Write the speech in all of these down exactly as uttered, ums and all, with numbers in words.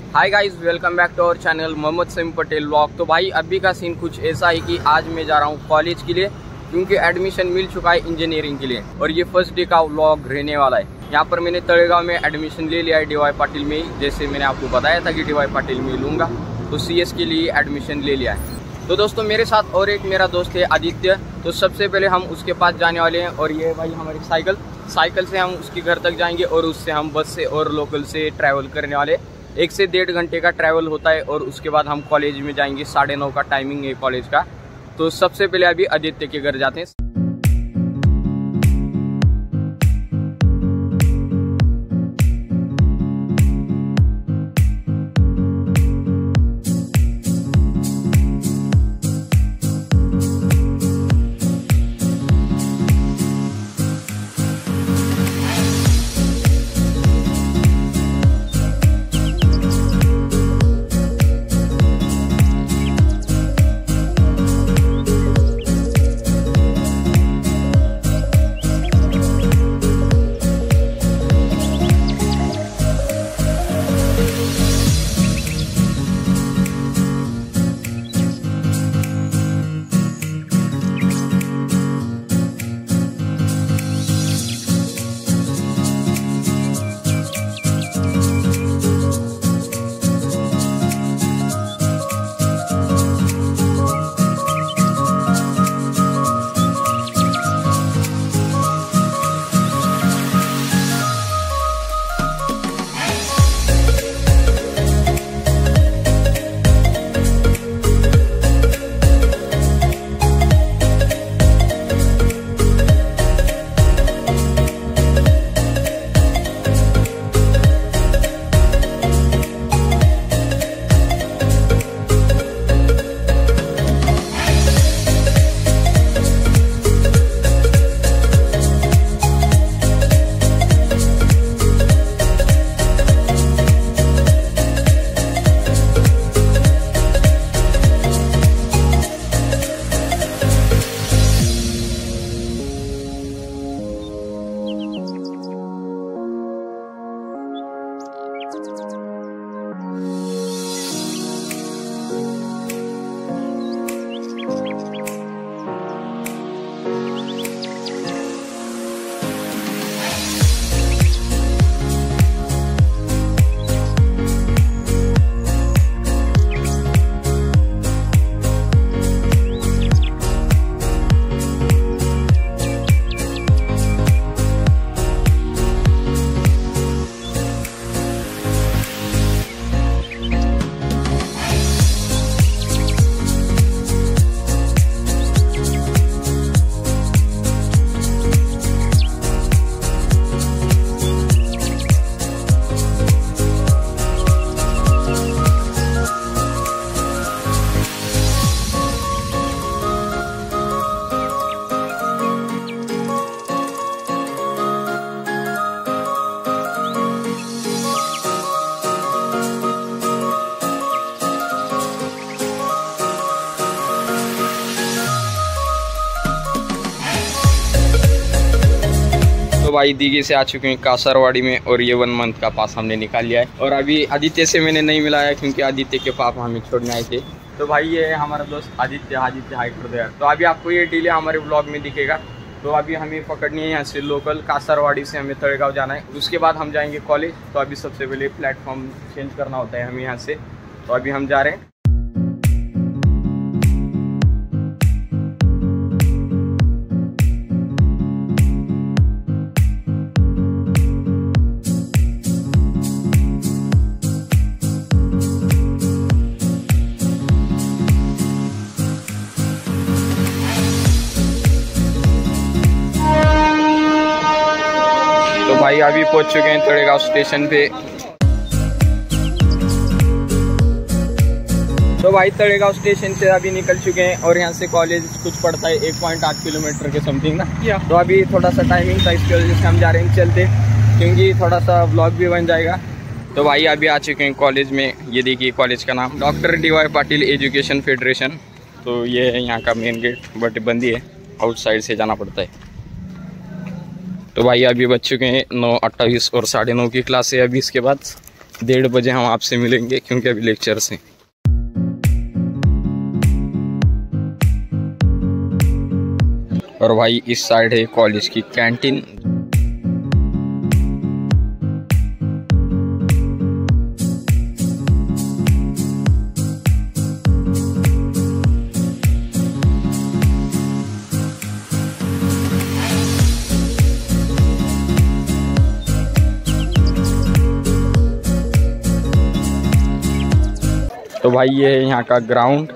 Hi guys, welcome back to our channel Mohammad Samim Patel vlog. तो भाई अभी का सीन कुछ ऐसा है कि आज मैं जा रहा हूँ कॉलेज के लिए, क्योंकि एडमिशन मिल चुका है इंजीनियरिंग के लिए और ये फर्स्ट डे का व्लॉग रहने वाला है। यहाँ पर मैंने तळेगाव में एडमिशन ले लिया है डी वाई पाटिल में ही, जैसे मैंने आपको बताया था कि डी वाई पाटिल में लूँगा, तो सी एस के लिए एडमिशन ले लिया है। तो दोस्तों मेरे साथ और एक मेरा दोस्त है आदित्य। तो सबसे पहले हम उसके पास जाने वाले हैं और ये भाई हमारी साइकिल साइकिल से हम उसके घर तक जाएंगे और उससे हम बस से और लोकल से ट्रैवल करने वाले। एक से डेढ़ घंटे का ट्रैवल होता है और उसके बाद हम कॉलेज में जाएंगे। साढ़े नौ का टाइमिंग है कॉलेज का। तो सबसे पहले अभी आदित्य के घर जाते हैं। तो भाई दीघे से आ चुके हैं कासरवाड़ी में और ये वन मंथ का पास हमने निकाल लिया है। और अभी आदित्य से मैंने नहीं मिलाया क्योंकि आदित्य के पापा हमें छोड़ने आए थे। तो भाई ये है हमारा दोस्त आदित्य आदित्य हाई कर दो। तो अभी आपको ये डिले हमारे ब्लॉग में दिखेगा। तो अभी हमें पकड़नी है यहाँ से लोकल, कासरवाड़ी से हमें तळेगाव जाना है, उसके बाद हम जाएंगे कॉलेज। तो अभी सबसे पहले प्लेटफॉर्म चेंज करना होता है हमें यहाँ से। तो अभी हम जा रहे हैं। भाई अभी पहुंच चुके हैं तळेगाव स्टेशन पे। तो भाई तळेगाव स्टेशन से अभी निकल चुके हैं और यहाँ से कॉलेज कुछ पड़ता है एक पॉइंट आठ किलोमीटर के समथिंग ना। तो अभी थोड़ा सा टाइमिंग था, इसकी वजह से हम जा रहे हैं चलते, क्योंकि थोड़ा सा व्लॉग भी बन जाएगा। तो भाई अभी आ चुके हैं कॉलेज में। ये देखिए कॉलेज का नाम doctor D Y Patil education federation. तो ये है यहाँ का मेन गेट, बट बंद ही है, आउटसाइड से जाना पड़ता है। तो भाई अभी बज चुके हैं नौ अट्ठाईस और साढ़े नौ की क्लास है अभी। इसके बाद डेढ़ बजे हम आपसे मिलेंगे क्योंकि अभी लेक्चर्स हैं। और भाई इस साइड है कॉलेज की कैंटीन। तो भाई ये है यहाँ का ग्राउंड।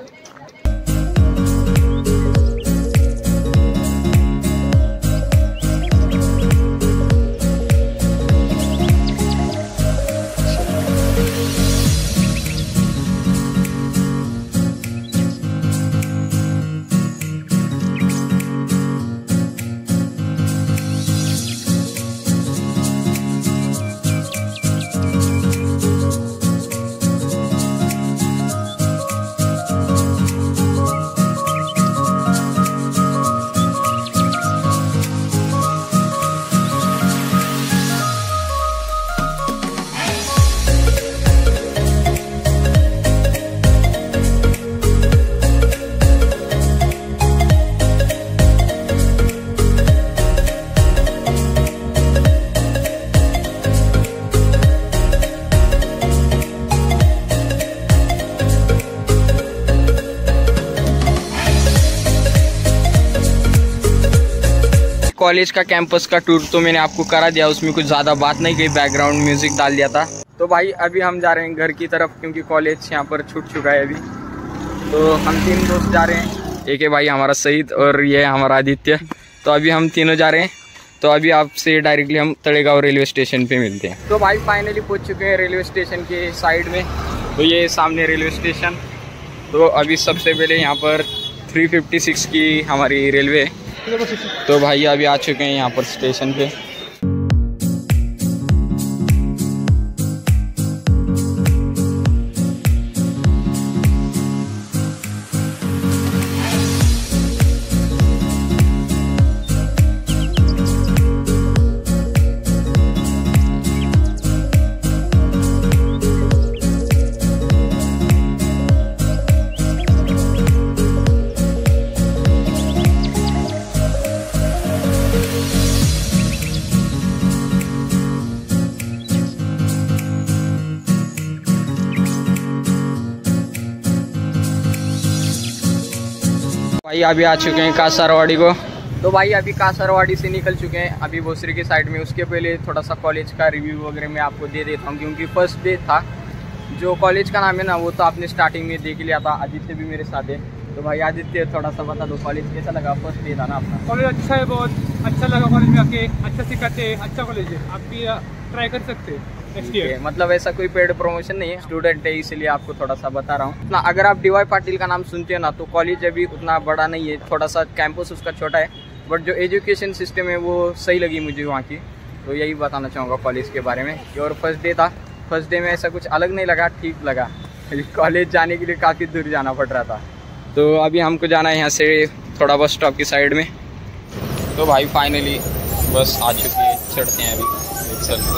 कॉलेज का कैंपस का टूर तो मैंने आपको करा दिया, उसमें कुछ ज़्यादा बात नहीं की, बैकग्राउंड म्यूजिक डाल दिया था। तो भाई अभी हम जा रहे हैं घर की तरफ क्योंकि कॉलेज यहाँ पर छूट चुका है अभी। तो हम तीन दोस्त जा रहे हैं, एक है भाई हमारा शहीद और ये है हमारा आदित्य। तो अभी हम तीनों जा रहे हैं। तो अभी आपसे डायरेक्टली हम तड़ेगांव रेलवे स्टेशन पे मिलते हैं। तो भाई फाइनली पहुँच चुके हैं रेलवे स्टेशन के साइड में। तो ये सामने रेलवे स्टेशन। तो अभी सबसे पहले यहाँ पर थ्री फिफ्टी सिक्स की हमारी रेलवे। तो भाई अभी आ चुके हैं यहाँ पर स्टेशन पे। भाई अभी आ चुके हैं कासरवाड़ी को। तो भाई अभी कासरवाड़ी से निकल चुके हैं, अभी भोसरी के साइड में। उसके पहले थोड़ा सा कॉलेज का रिव्यू वगैरह मैं आपको दे देता हूँ क्योंकि फर्स्ट डे था। जो कॉलेज का नाम है ना वो तो आपने स्टार्टिंग में देख लिया था। आदित्य भी मेरे साथ है। तो भाई आदित्य थोड़ा सा बता दो, कॉलेज कैसा लगा? फर्स्ट डे था ना अपना। कॉलेज अच्छा है, बहुत अच्छा लगा। कॉलेज में आके अच्छा सिखाते हैं, अच्छा कॉलेज है, आप भी ट्राई कर सकते हैं। मतलब ऐसा कोई पेड प्रमोशन नहीं है, स्टूडेंट है इसलिए आपको थोड़ा सा बता रहा हूँ ना। अगर आप डी वाई पाटिल का नाम सुनते हो ना तो कॉलेज अभी उतना बड़ा नहीं है, थोड़ा सा कैंपस उसका छोटा है, बट जो एजुकेशन सिस्टम है वो सही लगी मुझे वहाँ की। तो यही बताना चाहूँगा कॉलेज के बारे में। और फर्स्ट डे था, फर्स्ट डे में ऐसा कुछ अलग नहीं लगा, ठीक लगा। कॉलेज जाने के लिए काफ़ी दूर जाना पड़ रहा था। तो अभी हमको जाना है यहाँ से थोड़ा बस स्टॉप की साइड में। तो भाई फाइनली बस आ चुकी है, चढ़ते हैं अभी चल।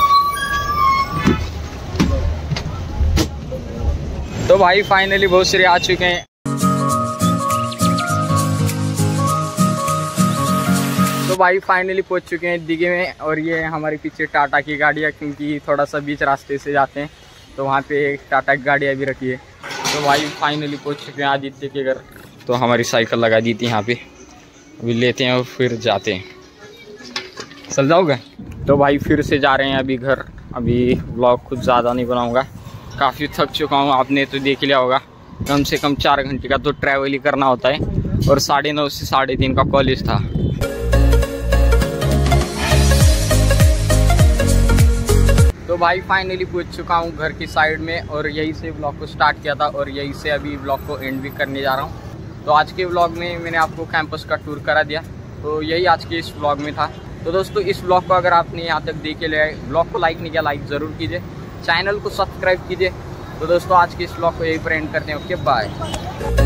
तो भाई फाइनली भोसरी आ चुके हैं। तो भाई फाइनली पहुंच चुके हैं दिघे में। और ये हमारे पीछे टाटा की गाड़ियाँ, क्योंकि थोड़ा सा बीच रास्ते से जाते हैं तो वहाँ पे टाटा की गाड़ियाँ भी रखी है। तो भाई फाइनली पहुंच चुके हैं आदित्य के घर। तो हमारी साइकिल लगा दी थी यहाँ पे, अभी लेते हैं और फिर जाते हैं। चल जाओगे? तो भाई फिर से जा रहे हैं अभी घर। अभी व्लॉग कुछ ज़्यादा नहीं बनाऊँगा, काफ़ी थक चुका हूँ, आपने तो देख लिया होगा। कम से कम चार घंटे का तो ट्रैवल ही करना होता है और साढ़े नौ से साढ़े तीन का कॉलेज था। तो भाई फाइनली पहुँच चुका हूँ घर की साइड में और यहीं से व्लॉग को स्टार्ट किया था और यहीं से अभी व्लॉग को एंड भी करने जा रहा हूँ। तो आज के व्लॉग में मैंने आपको कैंपस का टूर करा दिया। तो यही आज के इस व्लॉग में था। तो दोस्तों इस व्लॉग को अगर आपने यहाँ तक देखे लिया है, व्लॉग को लाइक नहीं किया, लाइक ज़रूर कीजिए, चैनल को सब्सक्राइब कीजिए। तो दोस्तों आज के इस व्लॉग को यही पर एंड करते हैं। Okay bye.